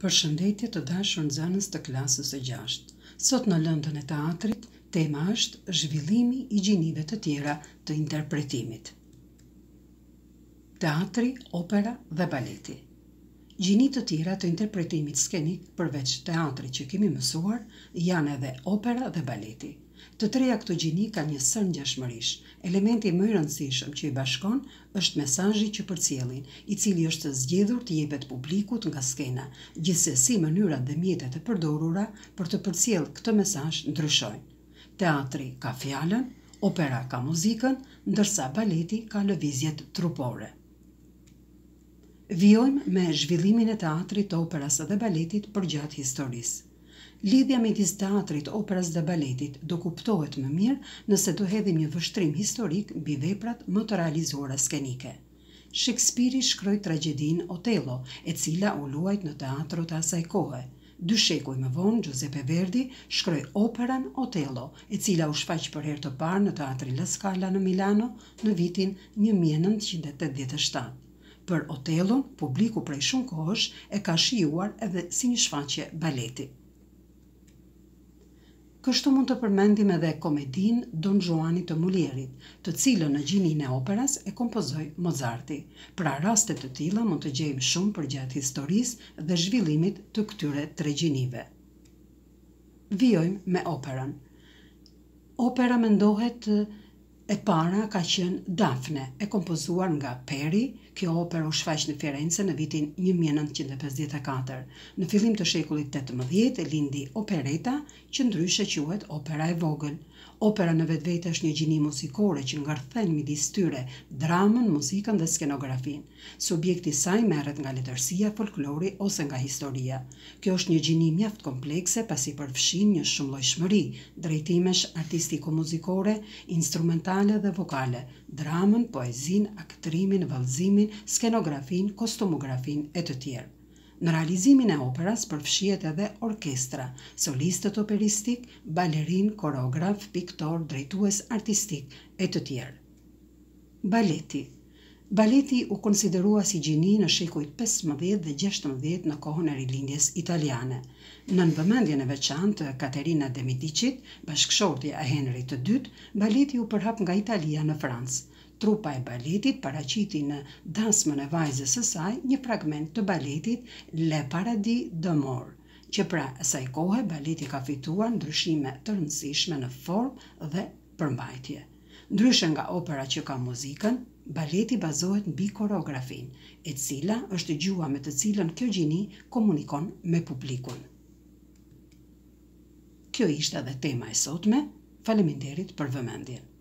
Përshëndetje të dashur nxënës të klasës së 6. Sot në lëndën e teatrit, tema është zhvillimi i gjinive të tjera të interpretimit. Teatri, opera dhe baleti. Gjini të tjera të interpretimit skenik përveç teatrit që kemi mësuar janë edhe opera dhe baleti. Të treja këto gjini ka një sër ngjashmërish. Elementi më i rëndësishëm që i bashkon është mesazhi që përcjellin, i cili është zgjedhur të jepet publikut nga skena, gjithsesi mënyrat dhe mjetet e përdorura për të përcjellë këtë mesazh ndryshojnë. Teatri ka fjalën, opera ka muzikën, ndërsa baleti ka lëvizjet trupore. Vijojmë me zhvillimin e teatrit, të operas dhe baletit përgjatë historisë. Lidhja midis teatrit, operas dhe baletit do kuptohet më mirë nëse do hedhim një vështrim historik mbi veprat më të realizuara skenike. Shakespeare shkroi tragjedinë Otello, e cila u luajt në teatrot e asaj kohe. 2 shekuj më vonë, Giuseppe Verdi shkroi operan Otello, e cila u shfaq për herë të parë në teatrin La Scala në Milano në vitin 1987. Për Otellon, publiku prej shumë kohësh e ka shijuar edhe si një shfaqje baleti. Kështu mund të përmendim edhe komedinë Don Juani të Molierit, të cilën në gjininë e operas e kompozoi Mozarti. Pra raste të tilla mund të gjejmë shumë përgjatë historisë dhe zhvillimit të këtyre tre gjinive. Vijojmë me operan. Opera mendohet e para ka qenë Dafne, e kompozuar nga Peri. Kjo opera u shfaq në Firenze në vitin 1954. Në fillim të shekullit 18 lindi opereta, që ndryshe quhet opera e vogël. Opera në vetvete është një gjini muzikore që ngarthen midis tyre dramën, muzikën dhe skenografinë. Subjekti i saj merret nga letërsia, folklori ose nga historia. Kjo është një gjini mjaft komplekse pasi përfshin një shumëllojshmëri drejtimesh artistiko-muzikore, instrumentale dhe vokale, dramën, poezinë, aktrimin, vallëzimin, skenografin, kostumografin e të tjerë. Në realizimin e operas përfshihet edhe orkestra, solistët operistik, balerin, koreograf, piktor, drejtues artistik e të tjerë. Baleti. Baleti u konsiderua si gjini në shekujt 15 dhe 16 në kohën e rilindjes italiane. Nën vëmendjen e veçantë të Caterina de Medicit, bashkëshortja e Henrit II, baleti u përhap nga Italia në Francë. Trupa e baletit paraqiti në dasmën e vajzës së saj një fragment të baletit Le Paradis d'Amour, që pra asaj kohe baleti ka fituar ndryshime të rëndësishme në formë dhe përmbajtje. Ndryshe nga opera që ka muzikën, baleti bazohet mbi koreografin, e cila është gjuha me të cilën kjo gjini komunikon me publikun. Kjo ishte edhe tema e sotme. Faleminderit për vëmendjen.